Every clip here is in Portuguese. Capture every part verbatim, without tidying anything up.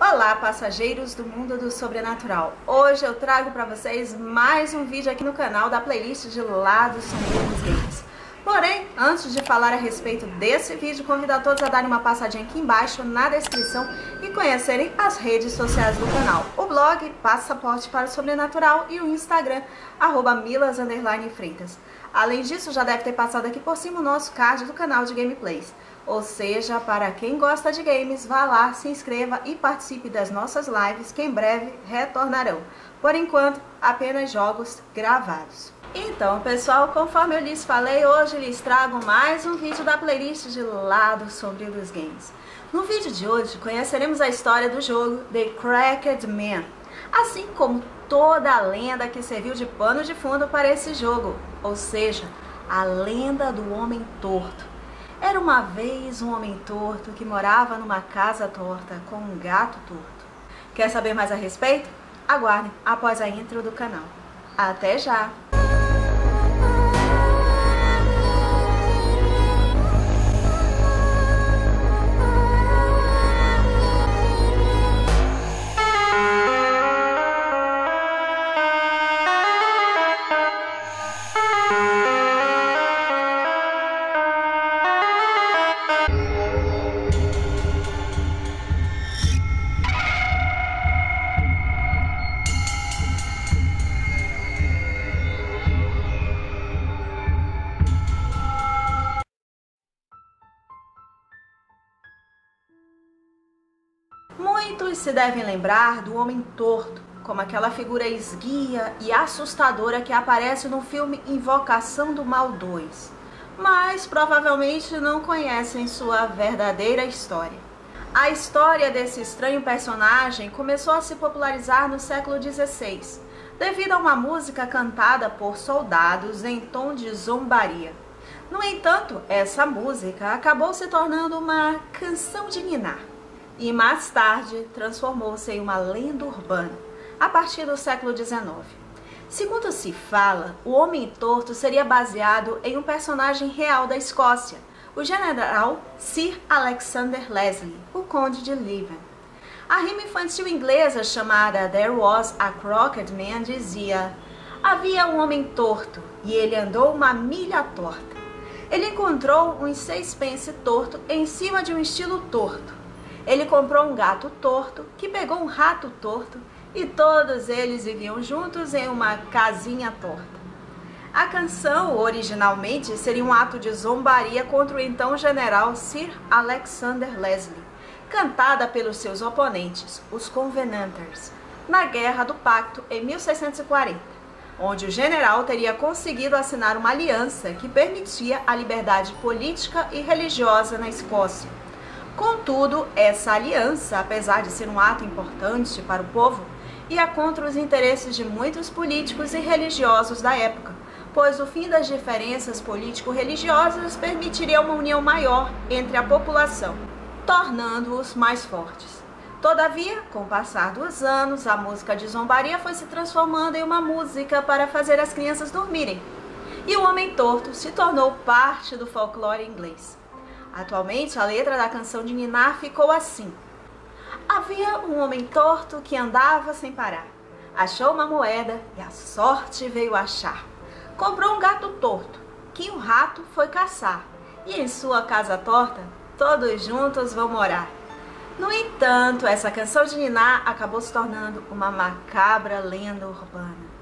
Olá, passageiros do mundo do sobrenatural. Hoje eu trago para vocês mais um vídeo aqui no canal da playlist de Lado Sombrio dos Games. Porém, antes de falar a respeito desse vídeo, convido a todos a darem uma passadinha aqui embaixo na descrição e conhecerem as redes sociais do canal. O blog Passaporte para o Sobrenatural e o Instagram, arroba milas underline freitas. Além disso, já deve ter passado aqui por cima o nosso card do canal de gameplays. Ou seja, para quem gosta de games, vá lá, se inscreva e participe das nossas lives que em breve retornarão. Por enquanto, apenas jogos gravados. Então, pessoal, conforme eu lhes falei, hoje lhes trago mais um vídeo da playlist de Lado Sombrio dos Games. No vídeo de hoje, conheceremos a história do jogo The Cracked Man, assim como toda a lenda que serviu de pano de fundo para esse jogo, ou seja, a lenda do Homem Torto. Era uma vez um homem torto que morava numa casa torta com um gato torto. Quer saber mais a respeito? Aguardem após a intro do canal. Até já! Muitos se devem lembrar do Homem Torto, como aquela figura esguia e assustadora que aparece no filme Invocação do Mal dois, mas provavelmente não conhecem sua verdadeira história. A história desse estranho personagem começou a se popularizar no século dezesseis, devido a uma música cantada por soldados em tom de zombaria. No entanto, essa música acabou se tornando uma canção de ninar, e mais tarde transformou-se em uma lenda urbana, a partir do século dezenove. Segundo se fala, o Homem Torto seria baseado em um personagem real da Escócia, o general Sir Alexander Leslie, o Conde de Leven. A rima infantil inglesa chamada There Was a Crooked Man dizia: havia um homem torto e ele andou uma milha torta. Ele encontrou um sixpence torto em cima de um estilo torto. Ele comprou um gato torto, que pegou um rato torto, e todos eles viviam juntos em uma casinha torta. A canção, originalmente, seria um ato de zombaria contra o então general Sir Alexander Leslie, cantada pelos seus oponentes, os Covenanters, na Guerra do Pacto em mil seiscentos e quarenta, onde o general teria conseguido assinar uma aliança que permitia a liberdade política e religiosa na Escócia. Contudo, essa aliança, apesar de ser um ato importante para o povo, ia contra os interesses de muitos políticos e religiosos da época, pois o fim das diferenças político-religiosas permitiria uma união maior entre a população, tornando-os mais fortes. Todavia, com o passar dos anos, a música de zombaria foi se transformando em uma música para fazer as crianças dormirem, e o Homem Torto se tornou parte do folclore inglês. Atualmente, a letra da canção de ninar ficou assim: havia um homem torto que andava sem parar. Achou uma moeda e a sorte veio achar. Comprou um gato torto, que um rato foi caçar. E em sua casa torta, todos juntos vão morar. No entanto, essa canção de ninar acabou se tornando uma macabra lenda urbana.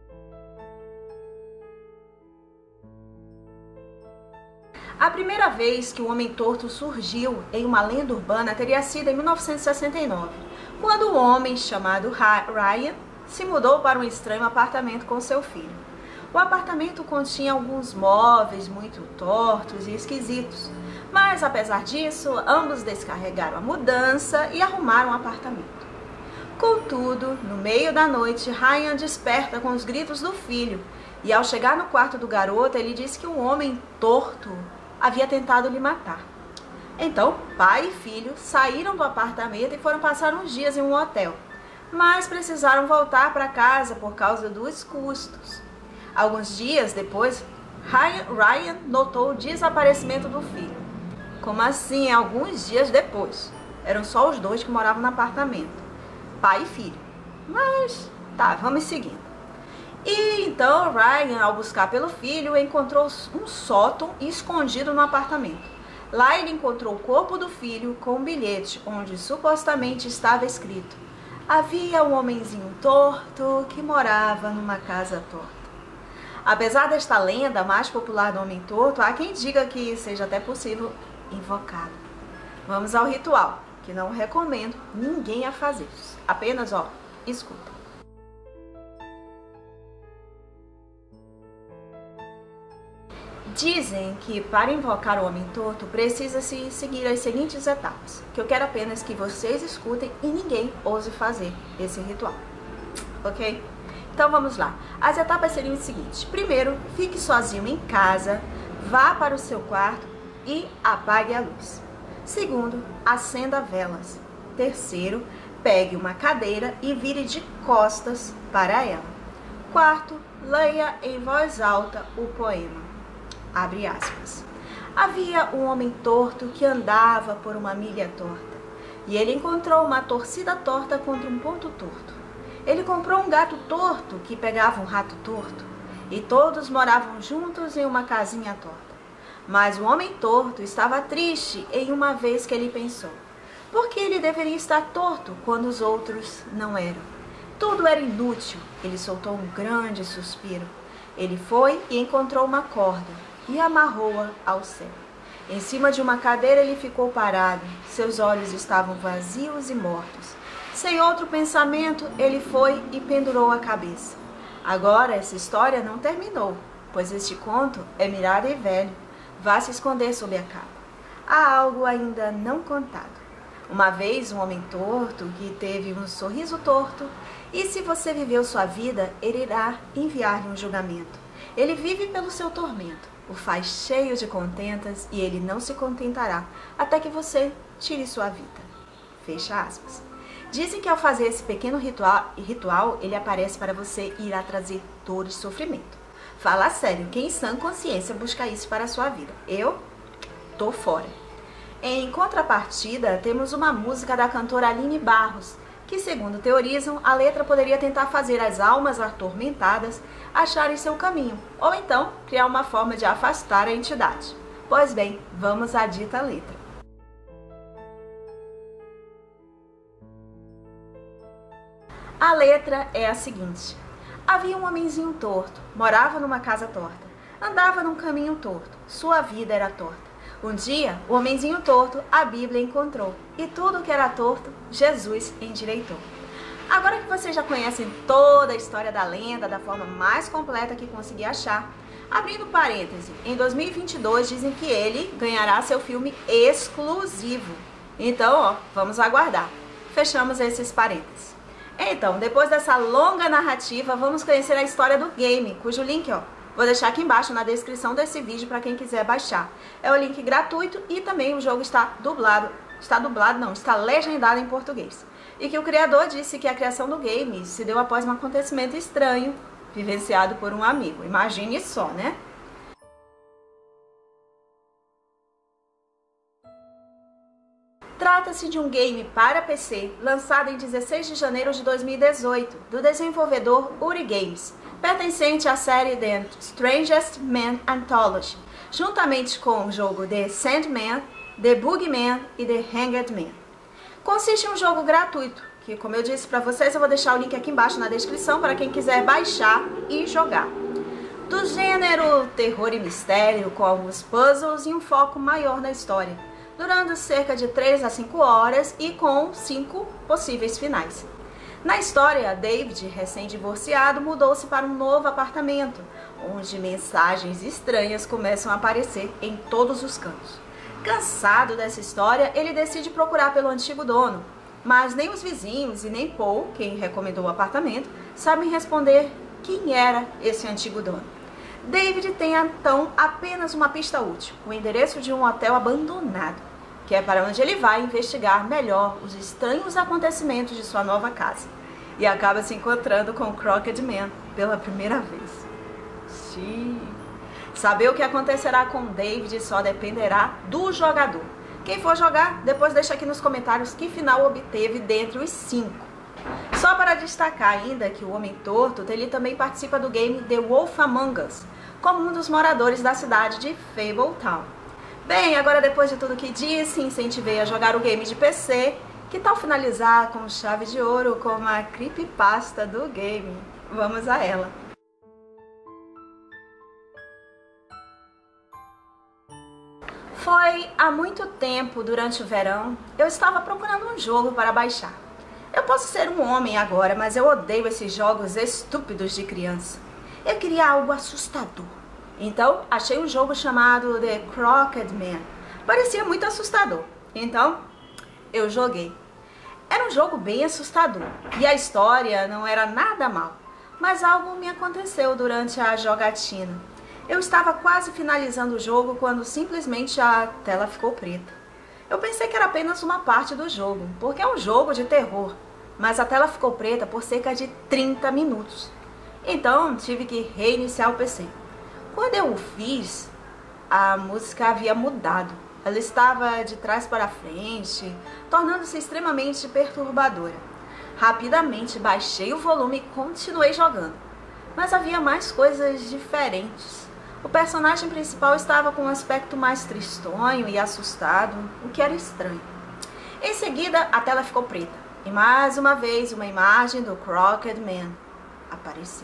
A primeira vez que o Homem Torto surgiu em uma lenda urbana teria sido em mil novecentos e sessenta e nove, quando um homem chamado Ryan se mudou para um estranho apartamento com seu filho. O apartamento continha alguns móveis muito tortos e esquisitos, mas apesar disso, ambos descarregaram a mudança e arrumaram o apartamento. Contudo, no meio da noite, Ryan desperta com os gritos do filho, e ao chegar no quarto do garoto, ele diz que um homem torto havia tentado lhe matar. Então, pai e filho saíram do apartamento e foram passar uns dias em um hotel, mas precisaram voltar para casa por causa dos custos. Alguns dias depois, Ryan notou o desaparecimento do filho. Como assim, alguns dias depois? Eram só os dois que moravam no apartamento, pai e filho. Mas tá, vamos seguindo. E então Ryan, ao buscar pelo filho, encontrou um sótão escondido no apartamento. Lá ele encontrou o corpo do filho com um bilhete onde supostamente estava escrito: havia um homenzinho torto que morava numa casa torta. Apesar desta lenda mais popular do homem torto, há quem diga que seja até possível invocá-lo. Vamos ao ritual, que não recomendo ninguém a fazer. Apenas, ó, escuta. Dizem que para invocar o homem torto precisa-se seguir as seguintes etapas, que eu quero apenas que vocês escutem e ninguém ouse fazer esse ritual, ok? Então vamos lá. As etapas seriam as seguintes. Primeiro, fique sozinho em casa, vá para o seu quarto e apague a luz. Segundo, acenda velas. Terceiro, pegue uma cadeira e vire de costas para ela. Quarto, leia em voz alta o poema. Abre aspas. Havia um homem torto que andava por uma milha torta, e ele encontrou uma torcida torta contra um ponto torto. Ele comprou um gato torto que pegava um rato torto, e todos moravam juntos em uma casinha torta. Mas o homem torto estava triste em uma vez que ele pensou: por que ele deveria estar torto quando os outros não eram? Tudo era inútil. Ele soltou um grande suspiro. Ele foi e encontrou uma corda e amarrou-a ao céu. Em cima de uma cadeira ele ficou parado. Seus olhos estavam vazios e mortos. Sem outro pensamento, ele foi e pendurou a cabeça. Agora essa história não terminou, pois este conto é mirado e velho. Vá se esconder sob a capa. Há algo ainda não contado. Uma vez um homem torto que teve um sorriso torto, e se você viveu sua vida, ele irá enviar-lhe um julgamento. Ele vive pelo seu tormento, o faz cheio de contentas e ele não se contentará até que você tire sua vida. Fecha aspas. Dizem que ao fazer esse pequeno ritual, ritual ele aparece para você e irá trazer dor e sofrimento. Fala sério, quem em sã consciência busca isso para a sua vida? Eu tô fora. Em contrapartida, temos uma música da cantora Aline Barros, que, segundo teorizam, a letra poderia tentar fazer as almas atormentadas acharem seu caminho, ou então criar uma forma de afastar a entidade. Pois bem, vamos à dita letra. A letra é a seguinte: havia um homenzinho torto, morava numa casa torta, andava num caminho torto, sua vida era torta. Um dia, o homenzinho torto, a Bíblia encontrou, e tudo que era torto, Jesus endireitou. Agora que vocês já conhecem toda a história da lenda da forma mais completa que consegui achar, abrindo parêntese, em dois mil e vinte e dois dizem que ele ganhará seu filme exclusivo. Então, ó, vamos aguardar. Fechamos esses parênteses. Então, depois dessa longa narrativa, vamos conhecer a história do game, cujo link, ó, vou deixar aqui embaixo na descrição desse vídeo para quem quiser baixar. É o link gratuito e também o jogo está dublado, está dublado não, está legendado em português. E que o criador disse que a criação do game se deu após um acontecimento estranho, vivenciado por um amigo. Imagine só, né? Trata-se de um game para P C, lançado em dezesseis de janeiro de dois mil e dezoito, do desenvolvedor Uri Games, pertencente à série The Strangest Man Anthology, juntamente com o jogo The Sandman, The Boogeyman e The Hanged Man. Consiste em um jogo gratuito, que, como eu disse para vocês, eu vou deixar o link aqui embaixo na descrição para quem quiser baixar e jogar. Do gênero terror e mistério, com alguns puzzles e um foco maior na história, durando cerca de três a cinco horas e com cinco possíveis finais. Na história, David, recém-divorciado, mudou-se para um novo apartamento, onde mensagens estranhas começam a aparecer em todos os cantos. Cansado dessa história, ele decide procurar pelo antigo dono, mas nem os vizinhos e nem Paul, quem recomendou o apartamento, sabem responder quem era esse antigo dono. David tem então apenas uma pista útil, o endereço de um hotel abandonado, que é para onde ele vai investigar melhor os estranhos acontecimentos de sua nova casa. E acaba se encontrando com o Crooked Man pela primeira vez. Xiii. Saber o que acontecerá com David só dependerá do jogador. Quem for jogar, depois deixa aqui nos comentários que final obteve dentre os cinco. Só para destacar ainda que o Homem Torto, ele também participa do game The Wolf Among Us, como um dos moradores da cidade de Fabletown. Bem, agora depois de tudo que disse, incentivei a jogar o game de P C, que tal finalizar com chave de ouro com uma creepypasta do game? Vamos a ela! Foi há muito tempo, durante o verão, eu estava procurando um jogo para baixar. Eu posso ser um homem agora, mas eu odeio esses jogos estúpidos de criança. Eu queria algo assustador. Então, achei um jogo chamado The Crooked Man. Parecia muito assustador. Então, eu joguei. Era um jogo bem assustador. E a história não era nada mal. Mas algo me aconteceu durante a jogatina. Eu estava quase finalizando o jogo quando simplesmente a tela ficou preta. Eu pensei que era apenas uma parte do jogo, porque é um jogo de terror, mas a tela ficou preta por cerca de trinta minutos. Então tive que reiniciar o P C. Quando eu o fiz, a música havia mudado. Ela estava de trás para frente, tornando-se extremamente perturbadora. Rapidamente baixei o volume e continuei jogando, mas havia mais coisas diferentes. O personagem principal estava com um aspecto mais tristonho e assustado, o que era estranho. Em seguida, a tela ficou preta e mais uma vez uma imagem do Crooked Man apareceu.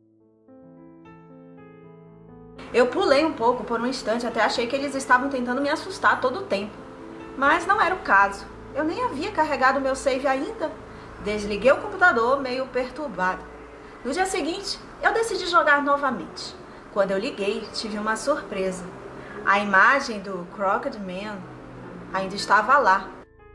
Eu pulei um pouco por um instante, até achei que eles estavam tentando me assustar todo o tempo. Mas não era o caso. Eu nem havia carregado meu save ainda. Desliguei o computador meio perturbado. No dia seguinte, eu decidi jogar novamente. Quando eu liguei, tive uma surpresa. A imagem do Crooked Man ainda estava lá,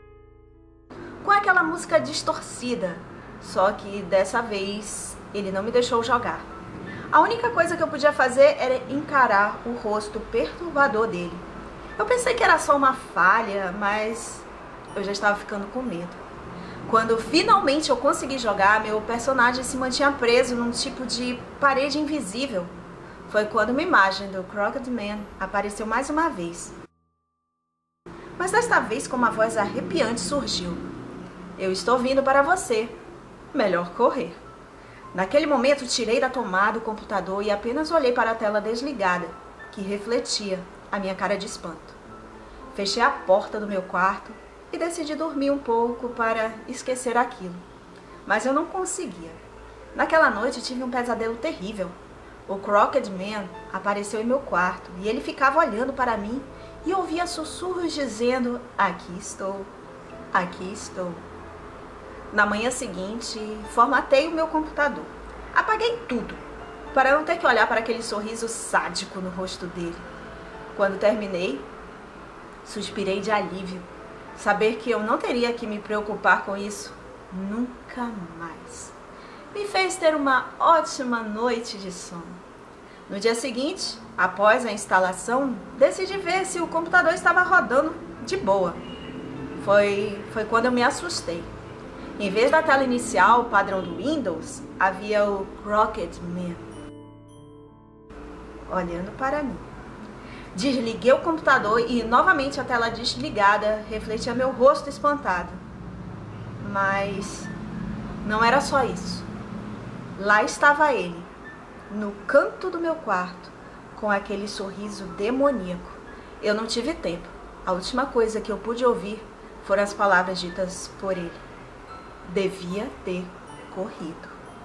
com aquela música distorcida, só que dessa vez ele não me deixou jogar. A única coisa que eu podia fazer era encarar o rosto perturbador dele. Eu pensei que era só uma falha, mas eu já estava ficando com medo. Quando finalmente eu consegui jogar, meu personagem se mantinha preso num tipo de parede invisível. Foi quando uma imagem do Crooked Man apareceu mais uma vez. Mas desta vez com uma voz arrepiante surgiu. Eu estou vindo para você. Melhor correr. Naquele momento tirei da tomada o computador e apenas olhei para a tela desligada, que refletia a minha cara de espanto. Fechei a porta do meu quarto e decidi dormir um pouco para esquecer aquilo. Mas eu não conseguia. Naquela noite tive um pesadelo terrível. O Crooked Man apareceu em meu quarto e ele ficava olhando para mim e ouvia sussurros dizendo: aqui estou, aqui estou. Na manhã seguinte, formatei o meu computador. Apaguei tudo, para não ter que olhar para aquele sorriso sádico no rosto dele. Quando terminei, suspirei de alívio. Saber que eu não teria que me preocupar com isso nunca mais me fez ter uma ótima noite de sono. No dia seguinte, após a instalação, decidi ver se o computador estava rodando de boa. Foi, foi quando eu me assustei. Em vez da tela inicial, padrão do Windows, havia o Crooked Man olhando para mim. Desliguei o computador e novamente a tela desligada refletia meu rosto espantado. Mas não era só isso. Lá estava ele, no canto do meu quarto, com aquele sorriso demoníaco. Eu não tive tempo. A última coisa que eu pude ouvir foram as palavras ditas por ele. Devia ter corrido.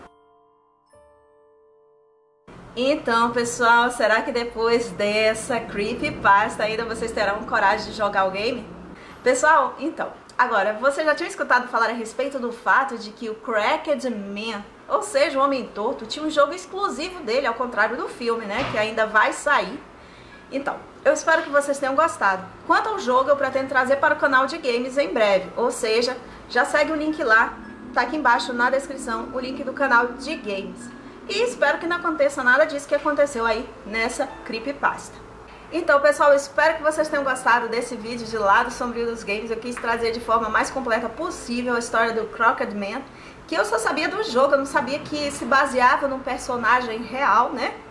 Então, pessoal, será que depois dessa creepypasta ainda vocês terão coragem de jogar o game? Pessoal, então, agora, você já tinha escutado falar a respeito do fato de que o Crooked Man, ou seja, o Homem Torto, tinha um jogo exclusivo dele, ao contrário do filme, né, que ainda vai sair. Então, eu espero que vocês tenham gostado. Quanto ao jogo, eu pretendo trazer para o canal de games em breve, ou seja, já segue o link lá, tá aqui embaixo na descrição, o link do canal de games. E espero que não aconteça nada disso que aconteceu aí nessa creepypasta. Então, pessoal, eu espero que vocês tenham gostado desse vídeo de Lado Sombrio dos Games. Eu quis trazer de forma mais completa possível a história do Crooked Man, que eu só sabia do jogo, eu não sabia que se baseava num personagem real, né?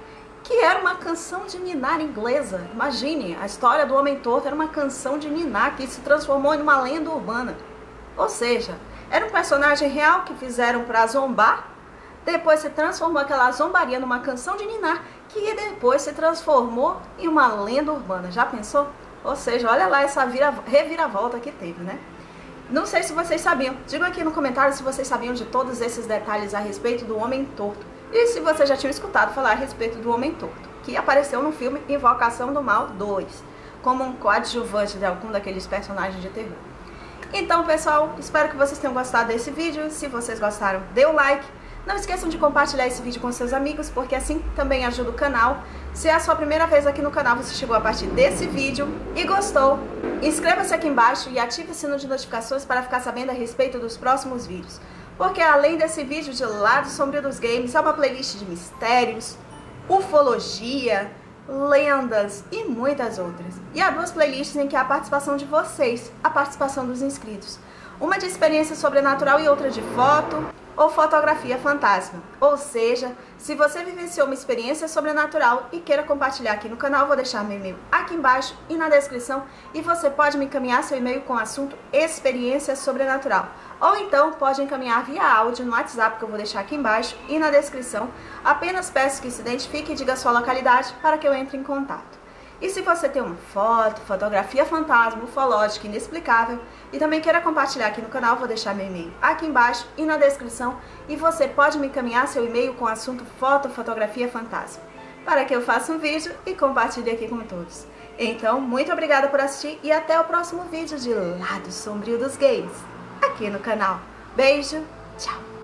que era uma canção de ninar inglesa. Imagine, a história do Homem Torto era uma canção de ninar que se transformou em uma lenda urbana. Ou seja, era um personagem real que fizeram para zombar, depois se transformou aquela zombaria numa canção de ninar, que depois se transformou em uma lenda urbana. Já pensou? Ou seja, olha lá essa vira, reviravolta que teve, né? Não sei se vocês sabiam. Digam aqui no comentário se vocês sabiam de todos esses detalhes a respeito do Homem Torto. E se vocês já tinham escutado falar a respeito do Homem Torto, que apareceu no filme Invocação do Mal dois, como um coadjuvante de algum daqueles personagens de terror. Então, pessoal, espero que vocês tenham gostado desse vídeo. Se vocês gostaram, dê um like. Não esqueçam de compartilhar esse vídeo com seus amigos, porque assim também ajuda o canal. Se é a sua primeira vez aqui no canal, você chegou a partir desse vídeo e gostou, inscreva-se aqui embaixo e ative o sino de notificações para ficar sabendo a respeito dos próximos vídeos. Porque além desse vídeo de Lado Sombrio dos Games, há uma playlist de mistérios, ufologia, lendas e muitas outras. E há duas playlists em que há a participação de vocês, a participação dos inscritos. Uma de experiência sobrenatural e outra de foto ou fotografia fantasma. Ou seja, se você vivenciou uma experiência sobrenatural e queira compartilhar aqui no canal, vou deixar meu e-mail aqui embaixo e na descrição, e você pode me encaminhar seu e-mail com o assunto experiência sobrenatural. Ou então pode encaminhar via áudio no WhatsApp, que eu vou deixar aqui embaixo e na descrição. Apenas peço que se identifique e diga a sua localidade para que eu entre em contato. E se você tem uma foto, fotografia fantasma, ufológica, inexplicável e também queira compartilhar aqui no canal, vou deixar meu e-mail aqui embaixo e na descrição, e você pode me encaminhar seu e-mail com o assunto foto, fotografia fantasma, para que eu faça um vídeo e compartilhe aqui com todos. Então, muito obrigada por assistir e até o próximo vídeo de Lado Sombrio dos Games, aqui no canal. Beijo, tchau!